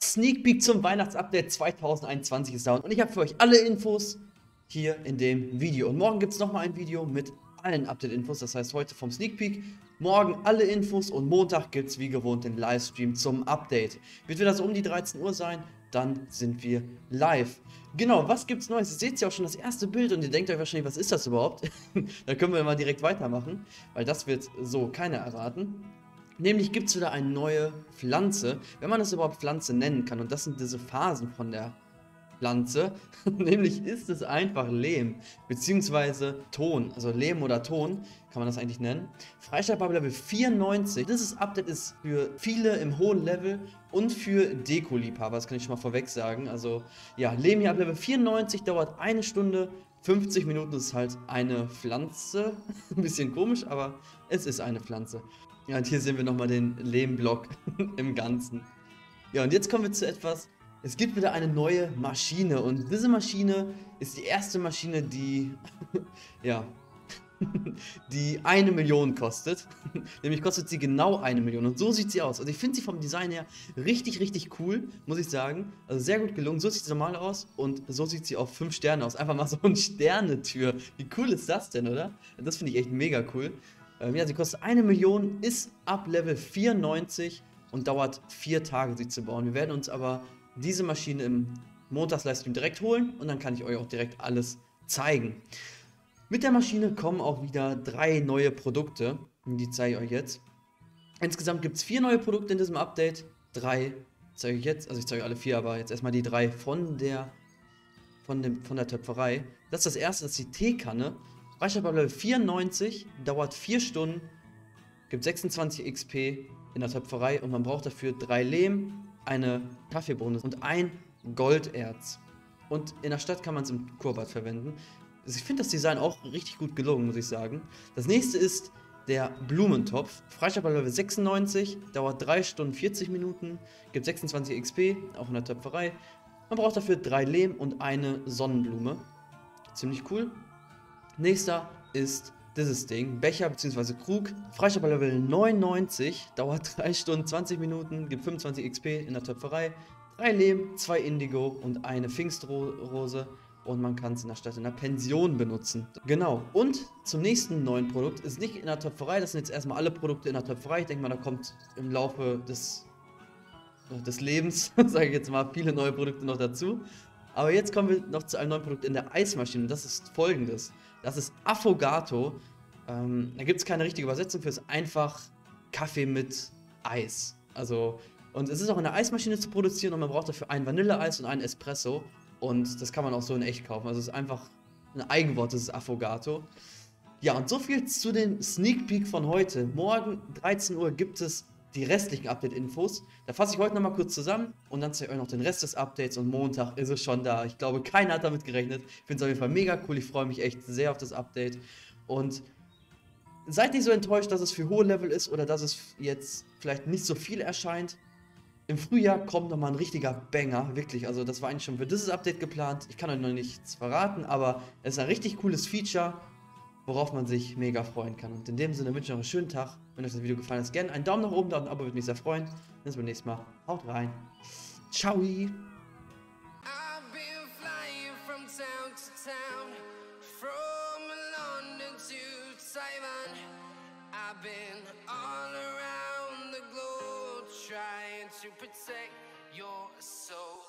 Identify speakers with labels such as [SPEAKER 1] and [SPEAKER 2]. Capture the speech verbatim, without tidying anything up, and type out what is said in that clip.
[SPEAKER 1] Sneak Peek zum Weihnachtsupdate zweitausendeinundzwanzig ist da und ich habe für euch alle Infos hier in dem Video. Und morgen gibt es nochmal ein Video mit allen Update-Infos, das heißt heute vom Sneak Peek, morgen alle Infos und Montag gibt es wie gewohnt den Livestream zum Update. Wird wieder so um die dreizehn Uhr sein, dann sind wir live. Genau, was gibt's Neues? Ihr seht ja auch schon das erste Bild und ihr denkt euch wahrscheinlich, was ist das überhaupt? Da können wir mal direkt weitermachen, weil das wird so keiner erraten. Nämlich gibt es wieder eine neue Pflanze, wenn man es überhaupt Pflanze nennen kann. Und das sind diese Phasen von der Pflanze. Nämlich ist es einfach Lehm, beziehungsweise Ton. Also Lehm oder Ton kann man das eigentlich nennen. Freischaltbar Level vierundneunzig. Dieses Update ist für viele im hohen Level und für Deko-Liebhaber. Das kann ich schon mal vorweg sagen. Also ja, Lehm hier ab Level vierundneunzig dauert eine Stunde. fünfzig Minuten ist halt eine Pflanze. Ein bisschen komisch, aber es ist eine Pflanze. Ja, und hier sehen wir nochmal den Lehmblock im Ganzen. Ja, und jetzt kommen wir zu etwas. Es gibt wieder eine neue Maschine. Und diese Maschine ist die erste Maschine, die, ja, die eine Million kostet. Nämlich kostet sie genau eine Million. Und so sieht sie aus. Also ich finde sie vom Design her richtig, richtig cool, muss ich sagen. Also sehr gut gelungen. So sieht sie normal aus. Und so sieht sie auf fünf Sterne aus. Einfach mal so eine Sternetür. Wie cool ist das denn, oder? Das finde ich echt mega cool. Ähm, ja, sie kostet eine Million, ist ab Level vierundneunzig und dauert vier Tage, sie zu bauen. Wir werden uns aber diese Maschine im Montags-Livestream direkt holen und dann kann ich euch auch direkt alles zeigen. Mit der Maschine kommen auch wieder drei neue Produkte, die zeige ich euch jetzt. Insgesamt gibt es vier neue Produkte in diesem Update. Drei zeige ich jetzt, also ich zeige euch alle vier, aber jetzt erstmal die drei von der, von dem, von der Töpferei. Das ist das erste, das ist die Teekanne. Speicherbar Level vierundneunzig, dauert vier Stunden, gibt sechsundzwanzig X P in der Töpferei und man braucht dafür drei Lehm, eine Kaffeebohne und ein Golderz. Und in der Stadt kann man es im Kurbad verwenden. Also ich finde das Design auch richtig gut gelungen, muss ich sagen. Das nächste ist der Blumentopf. Freischaltbar Level sechsundneunzig, dauert drei Stunden vierzig Minuten, gibt sechsundzwanzig X P, auch in der Töpferei. Man braucht dafür drei Lehm und eine Sonnenblume. Ziemlich cool. Nächster ist dieses Ding, Becher bzw. Krug, Freischaltbar Level neunundneunzig, dauert drei Stunden zwanzig Minuten, gibt fünfundzwanzig X P in der Töpferei, drei Lehm, zwei Indigo und eine Pfingstrose und man kann es in der Stadt in der Pension benutzen. Genau, und zum nächsten neuen Produkt ist nicht in der Töpferei, das sind jetzt erstmal alle Produkte in der Töpferei, ich denke mal, da kommt im Laufe des, des Lebens, sage ich jetzt mal, viele neue Produkte noch dazu. Aber jetzt kommen wir noch zu einem neuen Produkt in der Eismaschine und das ist folgendes. Das ist Affogato. Ähm, da gibt es keine richtige Übersetzung für, es ist einfach Kaffee mit Eis. Also, und es ist auch in der Eismaschine zu produzieren und man braucht dafür ein Vanilleeis und einen Espresso. Und das kann man auch so in echt kaufen. Also es ist einfach ein Eigenwort, das ist Affogato. Ja, und so viel zu dem Sneak Peek von heute. Morgen dreizehn Uhr gibt es die restlichen Update-Infos. Da fasse ich heute nochmal kurz zusammen und dann zeige ich euch noch den Rest des Updates und Montag ist es schon da. Ich glaube, keiner hat damit gerechnet. Ich finde es auf jeden Fall mega cool. Ich freue mich echt sehr auf das Update. Und seid nicht so enttäuscht, dass es für hohe Level ist oder dass es jetzt vielleicht nicht so viel erscheint. Im Frühjahr kommt nochmal ein richtiger Banger, wirklich. Also das war eigentlich schon für dieses Update geplant. Ich kann euch noch nichts verraten, aber es ist ein richtig cooles Feature, worauf man sich mega freuen kann. Und in dem Sinne wünsche ich euch noch einen schönen Tag. Wenn euch das Video gefallen hat, gerne einen Daumen nach oben da und ein Abo, würde mich sehr freuen. Dann sehen wir uns beim nächsten Mal. Haut rein. Ciao. I've been all around the globe trying to protect your soul.